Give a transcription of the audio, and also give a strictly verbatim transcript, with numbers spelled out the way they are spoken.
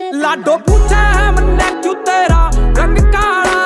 लाडो पूछे है मन्ने क्यों तेरा रंग काला।